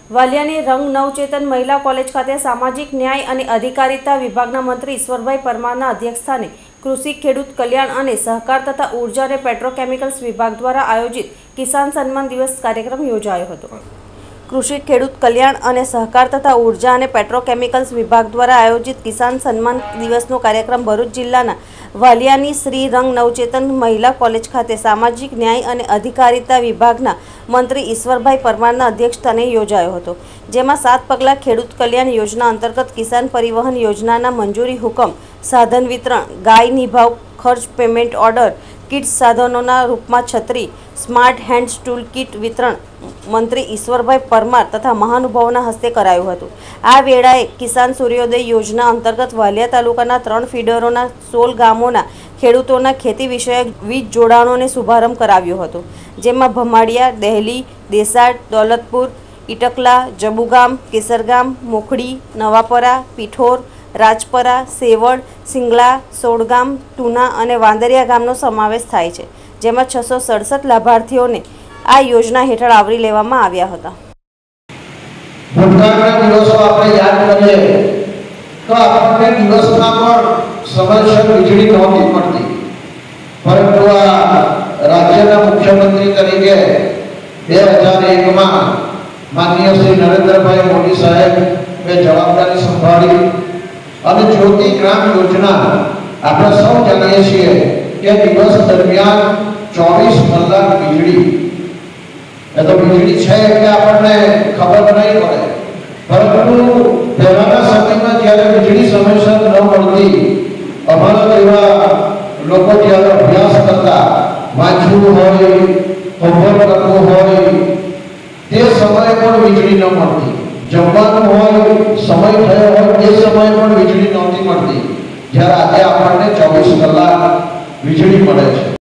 વાલિયાની રંગ નવચેતન મહિલા કોલેજ ખાતે સામાજિક ન્યાય અને અધિકારીતા વિભાગના મંત્રી ઈશ્વરભાઈ પરમારના અધ્યક્ષસ્થાને કૃષિ ખેડૂત કલ્યાણ અને સહકાર તથા ઉર્જા અને પેટ્રોકેમિકલ્સ વિભાગ દ્વારા આયોજિત કિસાન સન્માન દિવસ કાર્યક્રમ યોજાયો હતો। કૃષિ ખેડૂત કલ્યાણ અને સહકાર તથા ઉર્જા અને પેટ્રોકેમિકલ્સ વિભાગ દ્વારા આયોજિત કિસાન સન્માન દિવસનો કાર્યક્રમ ભરૂચ જિલ્લાના વાલિયાની શ્રી રંગ નવચેતન મહિલા કોલેજ ખાતે સામાજિક ન્યાય અને અધિકારીતા વિભાગના મંત્રી ઈશ્વરભાઈ પરમારના અધ્યક્ષસ્થાને યોજાયો હતો, જેમાં 7 પગલાં ખેડૂત કલ્યાણ યોજના અંતર્ગત કિસાન પરિવહન યોજનાના મંજૂરી હુકમ, સાધન વિતરણ, ગાય નિભાવ ખર્ચ પેમેન્ટ ઓર્ડર, કિટ્સ સાધનોના રૂપમાં છત્રી, સ્માર્ટ હેન્ડ્સ ટૂલ કિટ વિતરણ મંત્રી ઈશ્વરભાઈ પરમાર તથા મહાનુભાવોના હસ્તે કરાયું હતું। આ વેળાએ કિસાન સૂર્યોદય યોજના અંતર્ગત વાલિયા તાલુકાના 3 ફીડરોના 16 ગામોના ખેડૂતોના ખેતી વિષયક વીજ જોડાણોને શુભારંભ કરાવ્યો હતો, જેમાં ભમાડિયા, દહેલી, દેસાડ, દોલતપુર, ઇટકલા, જબુગામ, કેસરગામ, મોખડી, નવાપરા, પીઠોર, રાજપરા, સેવડ, સિંગલા, સોડગામ, ટુના અને વાંદરિયા ગામનો સમાવેશ થાય છે, જેમાં 667 લાભાર્થીઓને આ યોજના હેઠળ આવરી લેવામાં આવ્યા હતા। ભૂતકાળના દિવસો આપણે યાદ કરીએ તો આપણને દિવસમાં પણ સમયસર વીજળી નહોતી મળતી, પરંતુ આ રાજ્યના મુખ્યમંત્રી તરીકે 2001માં માનનીય શ્રી નરેન્દ્રભાઈ મોદી સાહેબે જવાબદારી સંભાળી અને જ્યોતિ ગ્રામ યોજના આપણે સૌ જાણીએ છીએ કે દિવસ દરમિયાન 24 કલાક વીજળી, એ તો વીજળી છે એટલે આપણને ખબર નહીં પડે, પરંતુ પહેલાના સમયમાં જ્યારે વીજળી સમયસર ન મળતી, અમારા જેવા લોકો જ્યારે અભ્યાસ કરતા, વાંચવું હોય, હોમવર્ક કરવું હોય, તે સમયે પણ વીજળી ન મળતી, જમવાનું હોય, સમય થયો હોય, તે સમયે પણ વીજળી નહોતી મળતી, જ્યારે આજે આપણને 24 કલાક વીજળી મળે છે।